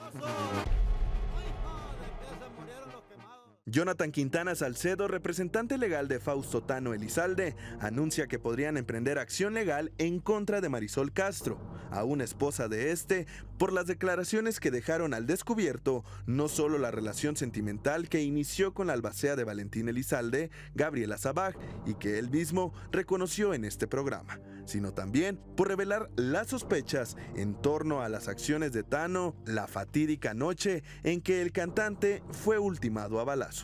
Jonathan Quintana Salcedo, representante legal de Fausto Tano Elizalde, anuncia que podrían emprender acción legal en contra de Marisol Castro, aún esposa de este, por las declaraciones que dejaron al descubierto no solo la relación sentimental que inició con la albacea de Valentín Elizalde, Gabriela Sabaj, y que él mismo reconoció en este programa, sino también por revelar las sospechas en torno a las acciones de Tano la fatídica noche en que el cantante fue ultimado a balazos.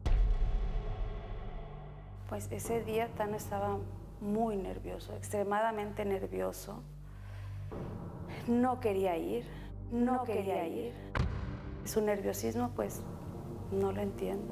Pues ese día Tano estaba muy nervioso, extremadamente nervioso. No quería ir. Su nerviosismo, pues, no lo entiendo.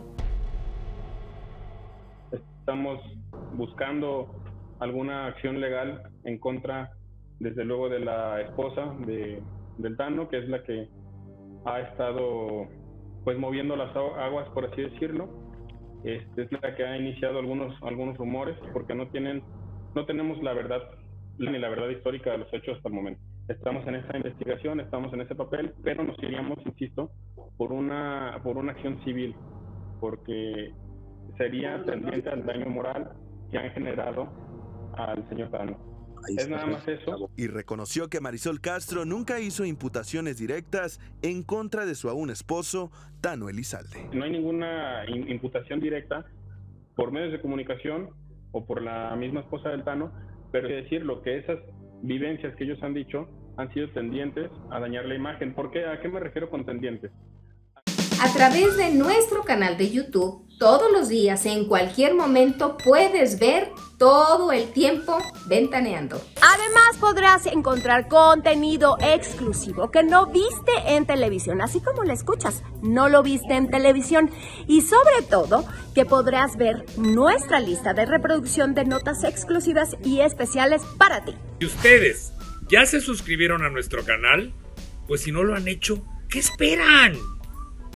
Estamos buscando alguna acción legal en contra, desde luego, de la esposa del Tano, que es la que ha estado pues moviendo las aguas, por así decirlo. Es la que ha iniciado algunos rumores, porque no tenemos la verdad, ni la verdad histórica de los hechos hasta el momento. Estamos en esta investigación, estamos en ese papel, pero nos iríamos, insisto, por una acción civil, porque sería tendiente al daño moral que han generado al señor Tano. Es nada más eso. Y reconoció que Marisol Castro nunca hizo imputaciones directas en contra de su aún esposo, Tano Elizalde. No hay ninguna imputación directa por medios de comunicación o por la misma esposa del Tano, pero es decir, lo que esas vivencias que ellos han dicho han sido tendientes a dañar la imagen. ¿Por qué? ¿A qué me refiero con tendientes? A través de nuestro canal de YouTube, todos los días, en cualquier momento, puedes ver todo el tiempo Ventaneando. Además, podrás encontrar contenido exclusivo que no viste en televisión, así como lo escuchas, no lo viste en televisión. Y sobre todo, que podrás ver nuestra lista de reproducción de notas exclusivas y especiales para ti. ¿Y ustedes ya se suscribieron a nuestro canal? Pues si no lo han hecho, ¿qué esperan?